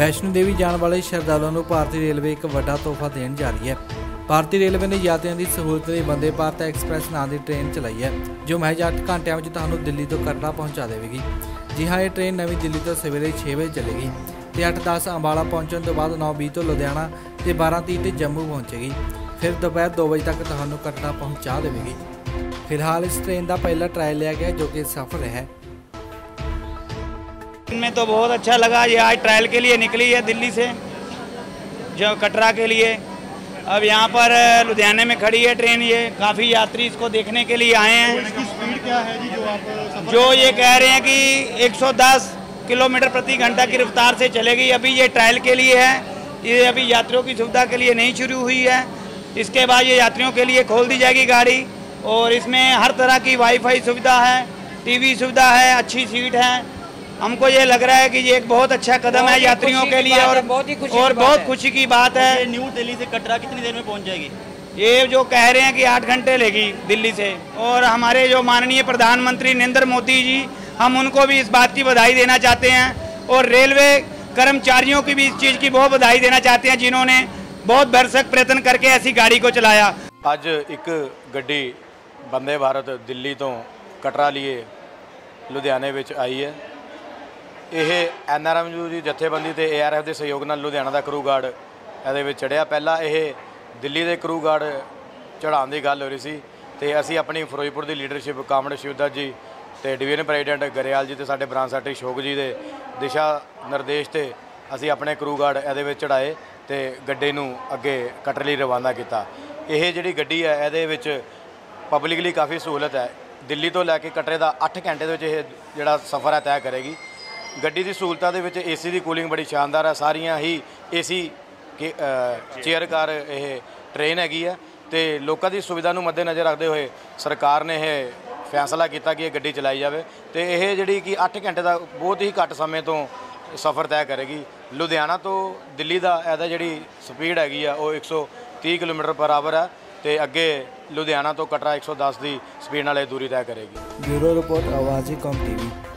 वैष्णो देवी जाने वाले श्रद्धालुओं को भारतीय रेलवे एक बड़ा तोहफा देने जा रही है। भारतीय रेलवे ने यात्रियों की सहूलत लिए वंदे भारत एक्सप्रैस नाम की ट्रेन चलाई है, जो महज 8 घंटे में तुहानू दिल्ली तो कटरा पहुँचा देगी। जी हाँ, ये ट्रेन नवी दिल्ली तो सवेरे 6 बजे चलेगी तो 8:10 अंबाला पहुँचने तो बाद 9:20 तो लुधियाना तो 12:30 तो जम्मू पहुँचेगी। फिर दोपहर 2 बजे तक तुहानू कटरा पहुँचा देगी। फिलहाल इस ट्रेन का पहला ट्रायल लिया गया जो कि सफल है। में तो बहुत अच्छा लगा। ये आज ट्रायल के लिए निकली है दिल्ली से जो कटरा के लिए। अब यहाँ पर लुधियाने में खड़ी है ट्रेन। ये काफ़ी यात्री इसको देखने के लिए आए हैं। इसकी स्पीड क्या है जी जो ये कह रहे हैं कि 110 किलोमीटर प्रति घंटा की रफ्तार से चलेगी। अभी ये ट्रायल के लिए है, ये अभी यात्रियों की सुविधा के लिए नहीं शुरू हुई है। इसके बाद ये यात्रियों के लिए खोल दी जाएगी गाड़ी और इसमें हर तरह की वाईफाई सुविधा है, टीवी सुविधा है, अच्छी सीट है। हमको ये लग रहा है कि ये एक बहुत अच्छा कदम है यात्रियों के लिए और बहुत खुशी की बात है। न्यू दिल्ली से कटरा कितनी देर में पहुंच जाएगी? ये जो कह रहे हैं कि 8 घंटे लेगी दिल्ली से। और हमारे जो माननीय प्रधानमंत्री नरेंद्र मोदी जी, हम उनको भी इस बात की बधाई देना चाहते हैं और रेलवे कर्मचारियों की भी इस चीज़ की बहुत बधाई देना चाहते हैं जिन्होंने बहुत भरसक प्रयत्न करके ऐसी गाड़ी को चलाया। अज एक गड्डी वंदे भारत दिल्ली तो कटरा लिए लुधियाने में आई है। ਇਹ NRMU ਦੀ ਜਥੇਬੰਦੀ ਤੇ ARF ਦੇ ਸਹਿਯੋਗ ਨਾਲ ਲੁਧਿਆਣਾ ਦਾ ਕਰੂ ਗਾਰਡ ਇਹਦੇ ਵਿੱਚ ਚੜਿਆ। ਪਹਿਲਾਂ ਇਹ ਦਿੱਲੀ ਦੇ ਕਰੂ ਗਾਰਡ ਚੜਾਉਣ ਦੀ ਗੱਲ ਹੋ ਰਹੀ ਸੀ ਤੇ ਅਸੀਂ ਆਪਣੀ ਫਿਰੋਜ਼ਪੁਰ ਦੀ ਲੀਡਰਸ਼ਿਪ ਕਾਮਰੇਡ ਸ਼ਿਵਦਾਸ ਜੀ ਤੇ ਡਿਵੀਜ਼ਨ ਪ੍ਰੈਜ਼ੀਡੈਂਟ ਗਰੇਵਾਲ ਜੀ ਤੇ ਸਾਡੇ ਬ੍ਰਾਂਚ ਸੈਕਟਰੀ ਸ਼ੋਕ ਜੀ ਦੇ ਦਿਸ਼ਾ ਨਿਰਦੇਸ਼ ਤੇ ਅਸੀਂ ਆਪਣੇ ਕਰੂ ਗਾਰਡ ਇਹਦੇ ਵਿੱਚ ਚੜਾਏ ਤੇ ਗੱਡੀ ਨੂੰ ਅੱਗੇ ਕਟਰ ਲਈ ਰਵਾਨਾ ਕੀਤਾ। ਇਹ ਜਿਹੜੀ ਗੱਡੀ ਹੈ ਇਹਦੇ ਵਿੱਚ ਪਬਲਿਕ ਲਈ ਕਾਫੀ ਸਹੂਲਤ ਹੈ। ਦਿੱਲੀ ਤੋਂ ਲੈ ਕੇ ਕਟਰੇ ਦਾ 8 ਘੰਟੇ ਦੇ ਵਿੱਚ ਇਹ ਜਿਹੜਾ ਸਫ਼ਰ ਹੈ ਤੈਅ ਕਰੇਗੀ। ਗੱਡੀ ਦੀ ਸਹੂਲਤਾਂ ਦੇ ਵਿੱਚ AC ਦੀ ਕੂਲਿੰਗ ਬੜੀ ਸ਼ਾਨਦਾਰ ਹੈ। ਸਾਰੀਆਂ ਹੀ AC ਚੇਅਰ ਕਾਰ ਇਹ ਟ੍ਰੇਨ ਹੈਗੀ ਹੈ ਤੇ ਲੋਕਾਂ ਦੀ ਸੁਵਿਧਾ ਨੂੰ ਮੱਦੇਨਜ਼ਰ ਰੱਖਦੇ ਹੋਏ ਸਰਕਾਰ ਨੇ ਇਹ ਫੈਸਲਾ ਕੀਤਾ ਕਿ ਇਹ ਗੱਡੀ ਚਲਾਈ ਜਾਵੇ ਤੇ ਇਹ ਜਿਹੜੀ ਕਿ 8 ਘੰਟੇ ਦਾ ਬਹੁਤ ਹੀ ਘੱਟ ਸਮੇਂ ਤੋਂ ਸਫ਼ਰ ਤੈਅ ਕਰੇਗੀ। ਲੁਧਿਆਣਾ ਤੋਂ ਦਿੱਲੀ ਦਾ ਇਹਦਾ ਜਿਹੜੀ ਸਪੀਡ ਹੈਗੀ ਆ ਉਹ 130 ਕਿਲੋਮੀਟਰ ਪਰ ਆਵਰ ਹੈ ਤੇ ਅੱਗੇ ਲੁਧਿਆਣਾ ਤੋਂ ਕਟਰਾ 110 ਦੀ ਸਪੀਡ ਨਾਲ ਇਹ ਦੂਰੀ ਤੈਅ ਕਰੇਗੀ। ब्यूरो रिपोर्ट आवाज़ी कॉम TV।